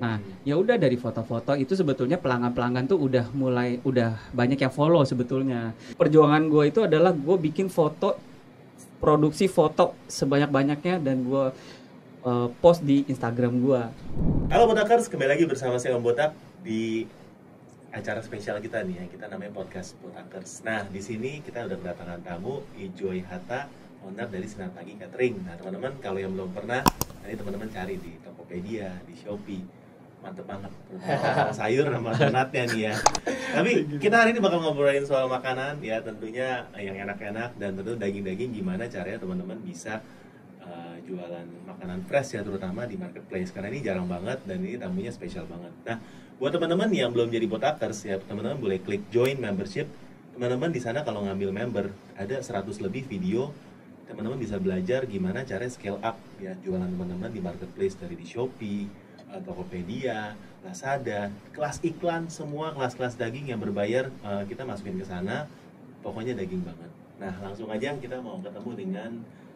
Nah, ya udah dari foto-foto itu sebetulnya pelanggan-pelanggan tuh udah banyak yang follow sebetulnya. Perjuangan gue itu adalah gue bikin foto, produksi foto sebanyak-banyaknya dan gue post di Instagram gue. Halo Botakers, kembali lagi bersama saya Om Botak di acara spesial kita nih ya, kita namanya podcast Botakers. Nah, di sini kita udah kedatangan tamu Ijoy Hatta, owner dari Sinar Pagi Catering. Nah, teman-teman kalau yang belum pernah, nanti teman-teman cari di Tokopedia, di Shopee. Mantep banget, sayur sama donatnya nih ya. Tapi kita hari ini bakal ngobrolin soal makanan ya, tentunya yang enak-enak dan tentu daging-daging, gimana caranya teman-teman bisa jualan makanan fresh ya, terutama di marketplace, karena ini jarang banget dan ini tamunya spesial banget. Nah, buat teman-teman yang belum jadi Botakers ya, teman-teman boleh klik join membership. Teman-teman di sana kalau ngambil member ada 100 lebih video, teman-teman bisa belajar gimana cara scale up ya jualan teman-teman di marketplace, dari di Shopee, Tokopedia, Lazada, kelas iklan, semua kelas-kelas daging yang berbayar kita masukin ke sana. Pokoknya daging banget. Nah, langsung aja kita mau ketemu dengan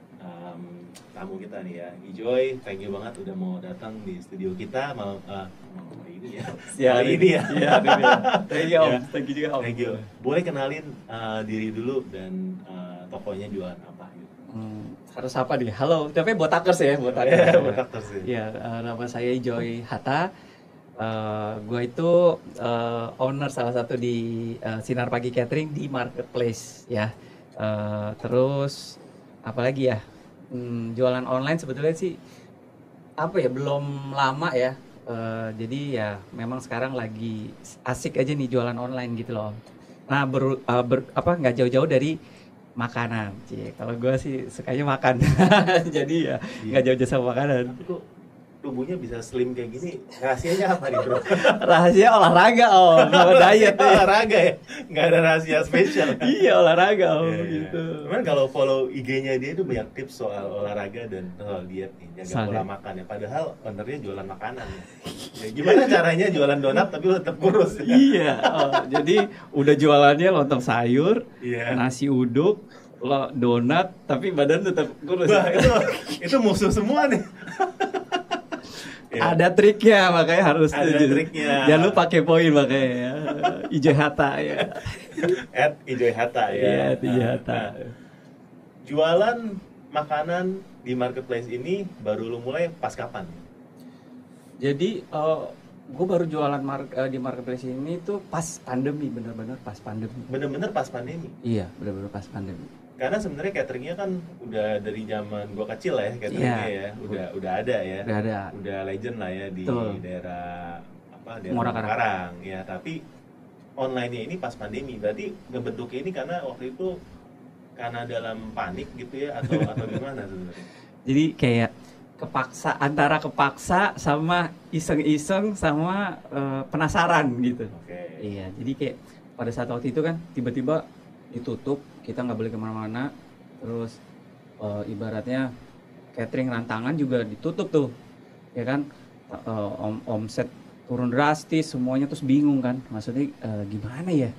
tamu kita nih ya, Ijoy. Thank you banget udah mau datang di studio kita, mau ini ya. Ini ya. Iya, Thank you, Om. Thank you juga, Om. Thank you. Boleh kenalin diri dulu dan tokonya jualan apa gitu. Harus apa nih? Halo, tapi Botakers ya, Botakers. Botakers ya. Iya, nama saya Ijoy Hatta. Gue itu owner salah satu di Sinar Pagi Catering di marketplace ya. Terus apalagi ya, jualan online sebetulnya sih apa ya, belum lama ya. Jadi ya memang sekarang lagi asik aja nih jualan online gitu loh. Nah, nggak jauh-jauh dari makanan. Kalau gue sih sukanya makan. Jadi ya nggak jauh-jauh sama makanan. Kok tubuhnya bisa slim kayak gini? Rahasianya apa nih, bro? Rahasia olahraga, Om. Sama diet ya. Olahraga ya? Nggak ada rahasia spesial. Iya, olahraga, Om. Ya, Gitu. Cuman kalau follow IG-nya dia itu banyak tips soal olahraga dan soal diet nih, jaga pola makan ya. Padahal ownernya jualan makanan ya. Gimana caranya jualan donat tapi tetap kurus ya? Iya. Jadi udah jualannya lontong sayur, Iya. nasi uduk, donat, tapi badan tetap kurus. Wah, itu musuh semua nih. Ya. Ada triknya, makanya harus. Ada triknya. Jangan lupa kepoin makanya ya. Ijoy Hatta ya. @Ijoy Hatta ya. Iya, Ijoy Hatta. Jualan makanan di marketplace ini baru lu mulai pas kapan? Jadi gue baru jualan di marketplace ini tuh pas pandemi, bener-bener pas pandemi. Bener-bener pas pandemi? Iya, bener-bener pas pandemi. Karena sebenarnya cateringnya kan udah dari zaman gua kecil lah ya, cateringnya ya, udah ada ya, udah legend lah ya di daerah Muara Karang ya. Tapi online-nya ini pas pandemi, berarti ngebentuknya ini karena waktu itu karena dalam panik gitu ya, atau gimana sebenarnya? Jadi kayak antara kepaksa sama iseng-iseng sama penasaran gitu. Okay. Iya, jadi kayak pada saat waktu itu kan tiba-tiba ditutup, kita nggak boleh kemana-mana, terus ibaratnya catering rantangan juga ditutup tuh, ya kan, omset turun drastis, semuanya terus bingung kan, maksudnya gimana ya,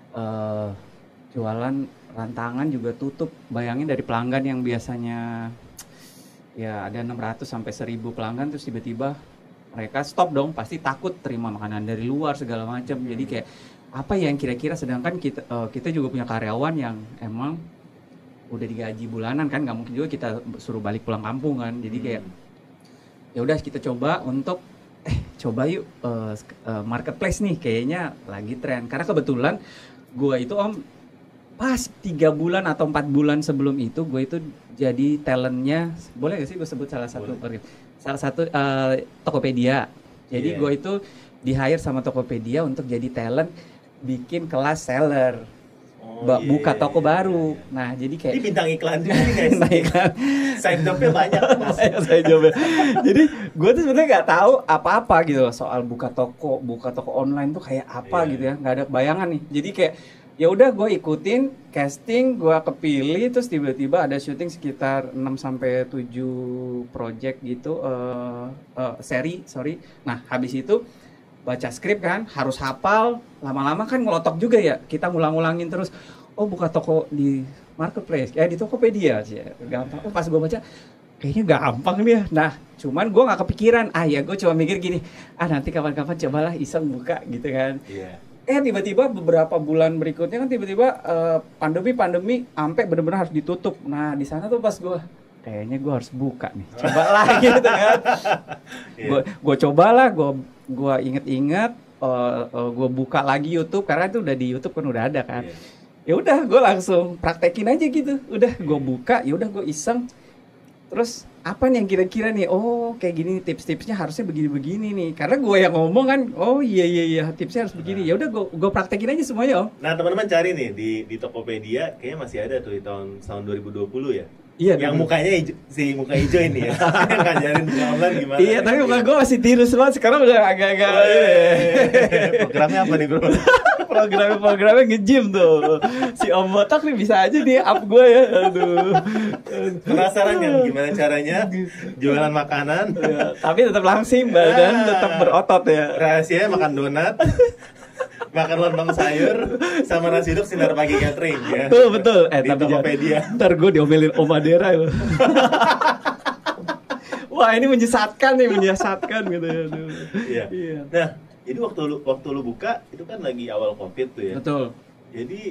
jualan rantangan juga tutup, bayangin dari pelanggan yang biasanya ya ada 600 sampai 1000 pelanggan, terus tiba-tiba mereka stop dong, pasti takut terima makanan dari luar segala macam. Jadi kayak apa yang kira-kira, sedangkan kita juga punya karyawan yang emang udah digaji bulanan kan, nggak mungkin juga kita suruh balik pulang kampung kan. Jadi kayak ya udah kita coba untuk coba yuk marketplace nih, kayaknya lagi tren. Karena kebetulan gue itu, Om, pas 3 bulan atau 4 bulan sebelum itu gue itu jadi talentnya, boleh gak sih gue sebut salah satu Tokopedia. Jadi gue itu di hire sama Tokopedia untuk jadi talent bikin kelas seller, buka toko baru. Nah, jadi kayak ini bintang iklan juga nih, guys. iklan. Side job-nya banyak, Mas. Jadi gue tuh sebenarnya nggak tahu apa-apa gitu soal buka toko online tuh kayak apa gitu ya, nggak ada bayangan nih. Jadi kayak ya udah gue ikutin casting, gue kepilih, terus tiba-tiba ada syuting sekitar 6 sampai 7 project gitu, seri. Nah, habis itu baca skrip kan, harus hafal, lama-lama kan ngelotok juga ya, kita ngulang-ngulangin terus. Oh, buka toko di marketplace, di Tokopedia sih, gampang. Oh, pas gue baca, kayaknya gampang dia. Nah, cuman gue nggak kepikiran. Ya gue cuma mikir gini, nanti kapan-kapan cobalah iseng buka gitu kan. Iya. Tiba-tiba beberapa bulan berikutnya kan tiba-tiba pandemi sampai benar-benar harus ditutup. Nah, di sana tuh pas gue kayaknya gue harus buka nih. Cobalah gitu kan. Gue cobalah, gue inget-inget, gue buka lagi YouTube karena itu udah di YouTube kan udah ada kan. Ya udah gue langsung praktekin aja gitu. Udah gue buka, ya udah gue iseng. Terus apa nih yang kira-kira nih? Oh, kayak gini tips-tipsnya harusnya begini-begini nih. Karena gue yang ngomong kan, oh iya tipsnya harus begini. Ya udah gue praktekin aja semuanya, Om. Nah, teman-teman cari nih di Tokopedia, kayaknya masih ada tuh di tahun 2020 ya. Iya, yang mukanya muka hijau ini ya. Yang ngajarin buka online gimana. Iya, tapi muka gue masih tirus banget. Sekarang udah agak-agak. Programnya apa nih, Bro? Programnya nge-gym tuh. Si Om Botak nih bisa aja dia up gue ya. Aduh. Penasaran kan gimana caranya jualan makanan? Ya, tapi tetap langsing badan, tetap berotot ya. Rahasianya makan donat, makan lontong sayur, sama nasi uduk Sinar Pagi Catering ya. Betul. Di Tokopedia. Ntar gue diomelin Om Adera ya. Wah, ini menyesatkan gitu ya. Iya. Nah, jadi waktu lu buka itu kan lagi awal Covid tuh ya. Betul. Jadi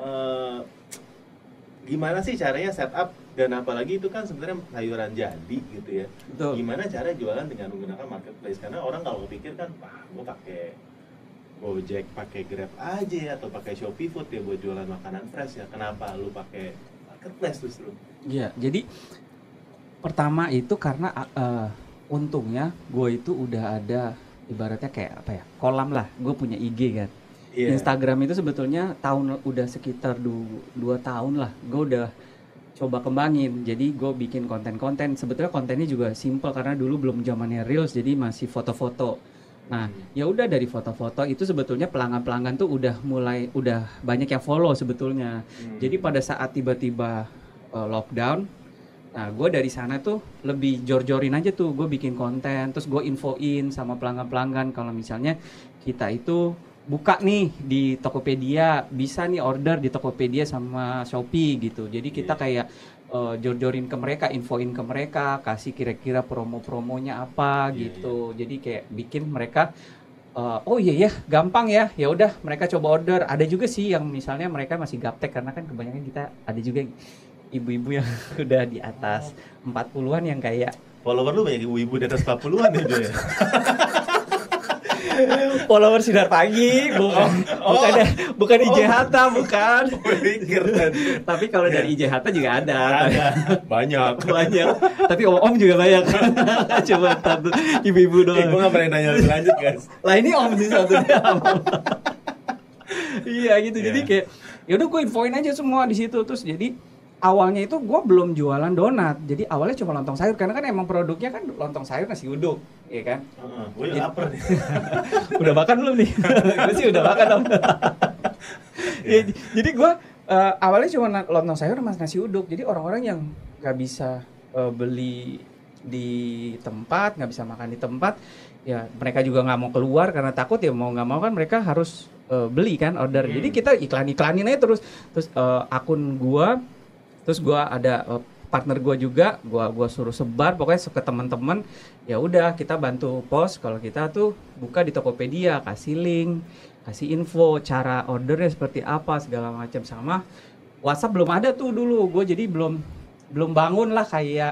gimana sih caranya setup, dan apalagi itu kan sebenarnya sayuran jadi gitu ya. Betul. Gimana cara jualan dengan menggunakan marketplace? Karena orang kalau kepikir kan, gue pakai Gojek, pakai Grab aja ya, atau pakai Shopee Food ya buat jualan makanan fresh ya. Kenapa lu pakai marketplace justru? Iya, jadi pertama itu karena untungnya gue itu udah ada ibaratnya kayak apa ya, kolam lah. Gue punya IG kan. Instagram itu sebetulnya udah sekitar 2 tahun lah. Gue udah coba kembangin. Jadi gue bikin konten-konten. Sebetulnya kontennya juga simple karena dulu belum zamannya Reels, jadi masih foto-foto. Nah, ya udah dari foto-foto itu sebetulnya pelanggan-pelanggan tuh udah banyak yang follow sebetulnya. Jadi pada saat tiba-tiba lockdown, nah gue dari sana tuh lebih jor-jorin aja tuh, gue bikin konten, terus gue infoin sama pelanggan-pelanggan kalau misalnya kita itu buka nih di Tokopedia, bisa nih order di Tokopedia sama Shopee gitu. Jadi kita kayak jor-jorin ke mereka, infoin ke mereka, kasih kira-kira promo-promonya apa gitu. Jadi kayak bikin mereka oh iya ya, gampang ya. Ya udah mereka coba order. Ada juga sih yang misalnya mereka masih gaptek karena kan kebanyakan kita ada juga ibu-ibu yang udah di atas 40-an yang kayak follower lu banyak ibu-ibu di atas 40-an ya. Follower Sinar Pagi, bukan IJHT, bukan. Tapi kalau dari IJHT juga ada. Banyak. Tapi om juga banyak. Coba satu ibu-ibu doang. Gue nggak pernah nanya lebih lanjut, guys. Lah ini om sih satunya. Iya gitu. Jadi kayak, yaudah gue infoin aja semua di situ. Terus jadi awalnya itu gue belum jualan donat. Jadi awalnya cuma lontong sayur karena kan emang produknya kan lontong sayur nasi uduk, ya kan? Gue udah lapar nih. Udah makan belum nih? Gue sih udah makan om. Jadi gue awalnya cuma lontong sayur sama nasi uduk. Jadi orang-orang yang nggak bisa beli di tempat, nggak bisa makan di tempat, ya mereka juga nggak mau keluar karena takut, ya mau nggak mau kan mereka harus beli kan, order. Jadi kita iklanin aja terus akun gue. Terus gue ada partner gue juga, gue suruh sebar pokoknya ke teman-teman. Ya udah kita bantu post kalau kita tuh buka di Tokopedia, kasih link, kasih info cara ordernya seperti apa segala macam. Sama WhatsApp belum ada tuh dulu, gue jadi belum bangun lah kayak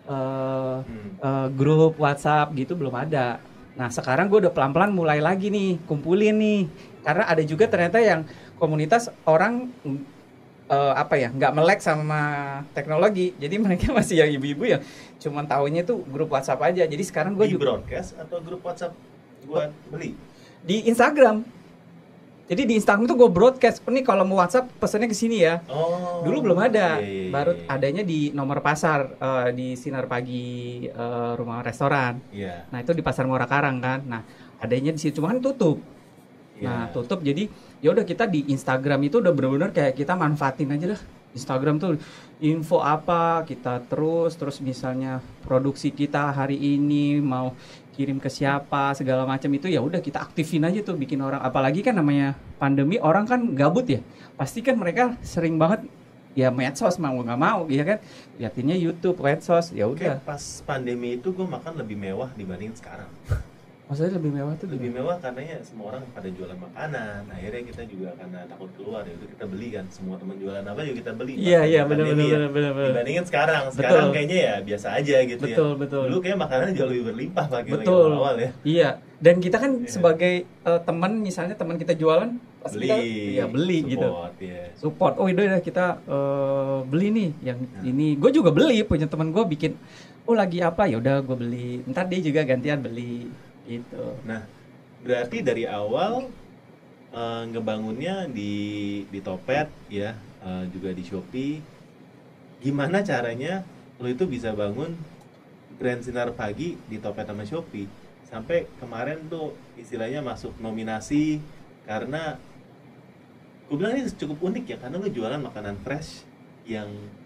grup WhatsApp gitu, belum ada. Nah sekarang gue udah pelan-pelan mulai lagi nih kumpulin nih, karena ada juga ternyata yang komunitas orang nggak melek sama teknologi, jadi mereka masih yang ibu-ibu yang cuman taunya tuh grup WhatsApp aja. Jadi sekarang gue juga broadcast atau grup WhatsApp buat beli di Instagram. Jadi di Instagram tuh gue broadcast, nih kalau mau WhatsApp pesannya ke sini ya. Dulu belum ada, baru adanya di nomor pasar di Sinar Pagi rumah restoran. Nah itu di Pasar Muara Karang kan. Nah adanya di situ cuma kan tutup. Nah tutup, jadi ya udah kita di Instagram itu udah benar-benar kayak kita manfaatin aja lah. Instagram tuh info apa kita terus misalnya produksi kita hari ini mau kirim ke siapa segala macam itu ya udah kita aktifin aja tuh, bikin orang, apalagi kan namanya pandemi orang kan gabut ya, pasti kan mereka sering banget ya medsos mau nggak mau, ya kan? Liatinnya YouTube, medsos, ya udah. Kayak pas pandemi itu gue makan lebih mewah dibandingin sekarang. Maksudnya lebih mewah tuh Lebih gimana? mewah karena ya semua orang pada jualan makanan. Akhirnya kita juga karena takut keluar ya udah kita beli kan. Semua teman jualan apa juga kita beli. Iya, Pas iya, lagi benar pandemi ya. benar. Dibandingin sekarang. Betul. Sekarang kayaknya ya biasa aja gitu ya. Betul, betul. Dulu kayak makanannya jauh lebih berlimpah lagi Betul. awal ya. Iya. Dan kita kan Iya. sebagai teman, misalnya teman kita jualan, pasti Beli. kita ya beli gitu. Support, ya. Support. Oh, udah kita beli nih yang ini. Gue juga beli, punya teman gue bikin. Oh, lagi apa? Ya udah gue beli. Ntar dia juga gantian beli gitu. Nah, berarti dari awal ngebangunnya di Topet ya, juga di Shopee. Gimana caranya lo itu bisa bangun brand Sinar Pagi di Topet sama Shopee sampai kemarin tuh istilahnya masuk nominasi karena gue bilang ini cukup unik ya karena lo jualan makanan fresh yang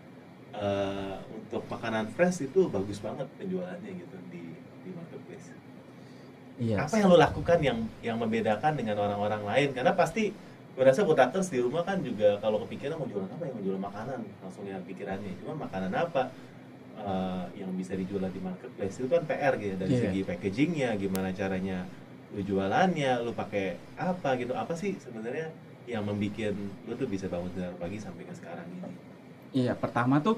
untuk makanan fresh itu bagus banget penjualannya gitu di marketplace. Iya. Apa yang lo lakukan yang membedakan dengan orang-orang lain? Karena pasti gue rasa Botakers di rumah kan juga kalau kepikiran mau jualan apa ya, mau jualan makanan langsung yang pikirannya. Cuma makanan apa yang bisa dijual di marketplace itu kan PR gitu dari segi packagingnya, gimana caranya lo jualannya, lo pakai apa gitu. Apa sih sebenarnya yang membuat lo tuh bisa bangun Sinar Pagi sampai ke sekarang ini? Iya, pertama tuh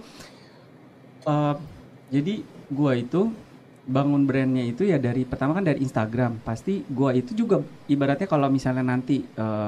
jadi gua itu bangun brandnya itu ya dari pertama kan dari Instagram. Pasti gua itu juga ibaratnya kalau misalnya nanti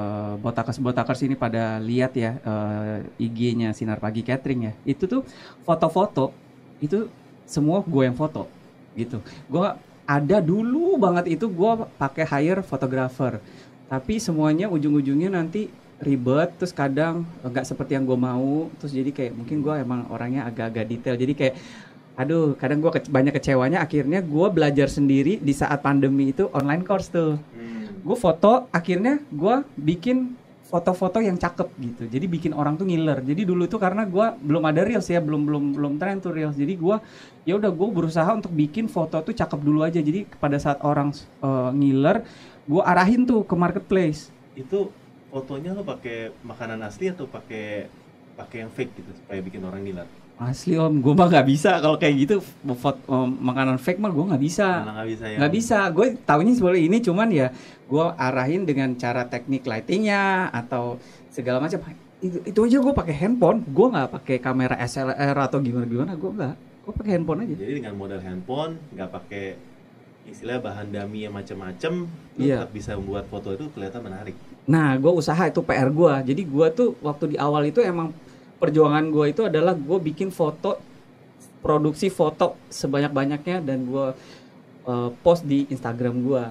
botakers ini pada lihat ya IG-nya Sinar Pagi Catering ya. Itu tuh foto-foto itu semua gue yang foto gitu. Gua ada dulu banget itu gua pakai hire photographer. Tapi semuanya ujung-ujungnya nanti ribet, terus kadang nggak seperti yang gue mau, terus jadi kayak mungkin gue emang orangnya agak-agak detail, jadi kayak aduh kadang gue banyak kecewanya. Akhirnya gue belajar sendiri di saat pandemi itu online course tuh. Gue foto, akhirnya gue bikin foto-foto yang cakep gitu, jadi bikin orang tuh ngiler. Jadi dulu tuh karena gue belum ada reels ya, belum tren tuh reels, jadi gue ya udah gue berusaha untuk bikin foto tuh cakep dulu aja. Jadi pada saat orang ngiler, gue arahin tuh ke marketplace. Itu fotonya lo pakai makanan asli atau pakai yang fake gitu supaya bikin orang gila? Asli om, gue mah nggak bisa kalau kayak gitu makanan fake mah gue nggak bisa. Malah nggak bisa ya? Nggak bisa, gue taunya seperti ini, cuman ya gue arahin dengan cara teknik lightingnya atau segala macam. Itu aja gue pakai handphone, gue nggak pakai kamera SLR atau gimana, gue pakai handphone aja. Jadi dengan modal handphone, nggak pakai istilah bahan dummy yang macem-macem, lo Iya. tetap bisa membuat foto itu kelihatan menarik. Nah, gue usaha itu PR gue. Jadi gue tuh waktu di awal itu emang perjuangan gue itu adalah gue bikin foto, produksi foto sebanyak-banyaknya dan gue post di Instagram gue.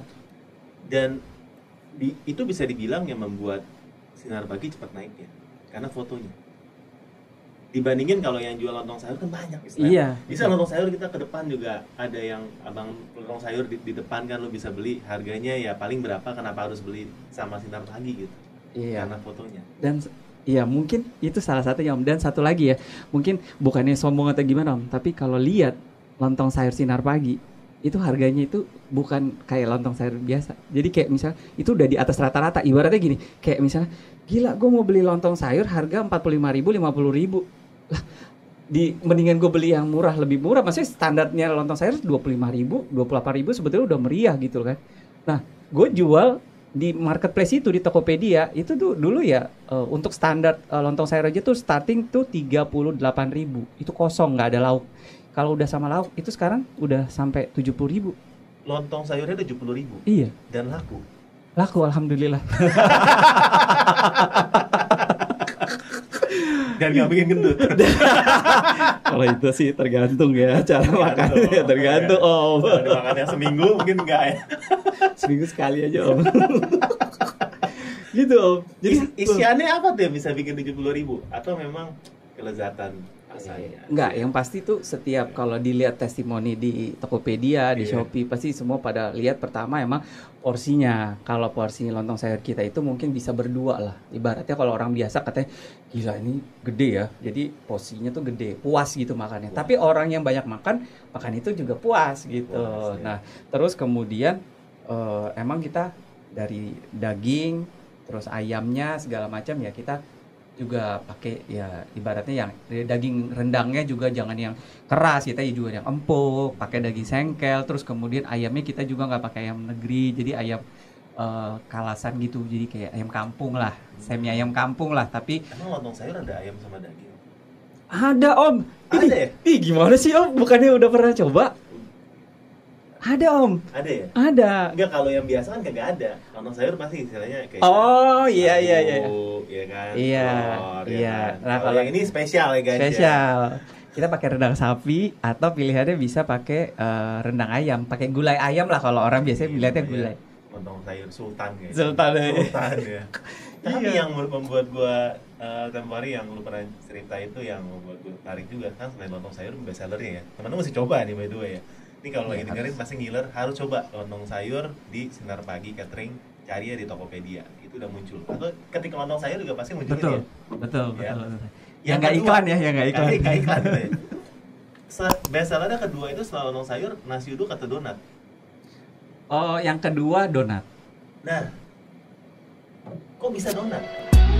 Dan itu bisa dibilang yang membuat Sinar Pagi cepat naik ya, karena fotonya. Dibandingin kalau yang jual lontong sayur kan banyak istilahnya. Iya. Bisa lontong sayur kita ke depan juga ada yang abang lontong sayur di depan kan lo bisa beli, harganya ya paling berapa, kenapa harus beli sama Sinar Pagi gitu? Iya. Karena fotonya. Dan iya mungkin itu salah satunya om. Dan satu lagi ya, mungkin bukannya sombong atau gimana om, tapi kalau lihat lontong sayur Sinar Pagi itu harganya itu bukan kayak lontong sayur biasa. Jadi kayak misal itu udah di atas rata-rata. Ibaratnya gini, kayak misalnya gila gue mau beli lontong sayur harga 45.000, 50.000 lah, mendingan gue beli yang murah, lebih murah. Maksudnya standarnya lontong sayur 25.000, 28.000 sebetulnya udah meriah gitu kan. Nah gue jual di marketplace itu di Tokopedia itu tuh dulu ya untuk standar lontong sayur aja tuh starting tuh 38.000, itu kosong nggak ada lauk. Kalau udah sama lauk itu sekarang udah sampai 70.000. Lontong sayurnya 70.000 Iya, dan laku. alhamdulillah. Dan nggak bikin gendut. Kalau itu sih tergantung ya cara makannya, tergantung om. Kalau dimakannya seminggu mungkin enggak ya. Seminggu sekali aja om. Gitu om. Jadi Isiannya apa tuh yang bisa bikin 70.000? Atau memang kelezatan rasanya? enggak, yang pasti tuh setiap kalau dilihat testimoni di Tokopedia, di Iya. Shopee, pasti semua pada lihat pertama emang porsinya. Kalau porsi lontong sayur kita itu mungkin bisa berdua lah. Ibaratnya kalau orang biasa katanya gila ini gede ya. Jadi porsinya tuh gede, puas gitu makannya. Tapi orang yang banyak makan itu juga puas gitu. Puas, ya. Nah, terus kemudian emang kita dari daging, terus ayamnya segala macam ya kita juga pakai ya ibaratnya yang daging rendangnya juga jangan yang keras, kita juga yang empuk, pakai daging sengkel, terus kemudian ayamnya kita juga nggak pakai ayam negeri, jadi ayam kalasan gitu, jadi kayak ayam kampung lah, semi ayam kampung lah, tapi Emang lontong sayur ada ayam sama daging? ada om. Ada ya? Ih gimana sih om, bukannya udah pernah coba? Ada om, Ada ya? ada. Enggak, kalau yang biasa kan kagak ada. Lontong sayur pasti istilahnya kayak Oh iya iya iya. sagu, ya kan? Iya, Telur, ya iya. kan? Nah, Kalau kalau yang ini spesial ya guys. Ya. spesial. Kita pakai rendang sapi atau pilihannya bisa pakai rendang ayam, pakai gulai ayam lah kalau orang biasanya Iya, melihatnya iya. gulai. Lontong sayur sultan guys. Sultan, ya. Sultan ya. Tapi Iya. yang membuat gua tempo hari yang lu pernah cerita itu yang membuat gua tarik juga kan, selain lontong sayur best sellernya ya. Teman-teman mesti coba nih by the way ya. Ini kalau lagi Iya, dengerin pasti ngiler, harus coba lontong sayur di Sinar Pagi Catering, cari ya di Tokopedia. Itu udah muncul. Atau ketika lontong sayur juga pasti muncul Betul, ya. betul, Ya. betul. Yang Yang nggak kedua- iklan ya, yang nggak iklan. Nggak iklan gitu ya. Best sellernya kedua itu setelah lontong sayur, nasi uduk atau donat. Oh, yang kedua donat. Nah, kok bisa donat?